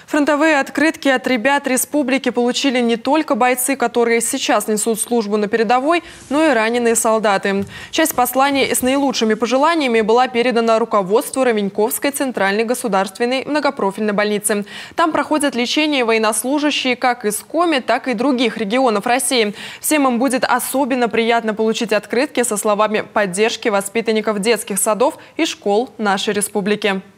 Фронтовые открытки от ребят республики получили не только бойцы, которые сейчас несут службу на передовой, но и раненые солдаты. Часть посланий с наилучшими пожеланиями была передана руководству Ровеньковской центральной государственной многопрофильной больницы. Там проходят лечение военнослужащие как из Коми, так и других регионов России. Всем им будет особенно приятно получить открытки со словами поддержки воспитанников детских садов и школ нашей республики.